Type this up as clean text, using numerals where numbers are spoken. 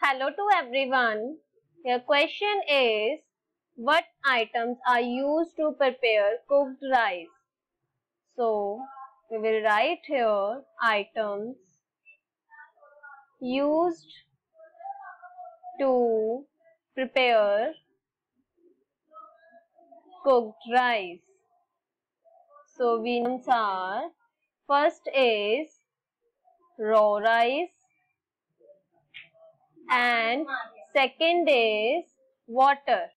Hello to everyone. Your question is, what items are used to prepare cooked rice? So, we will write here items used to prepare cooked rice. So, we are first is raw rice and second is water.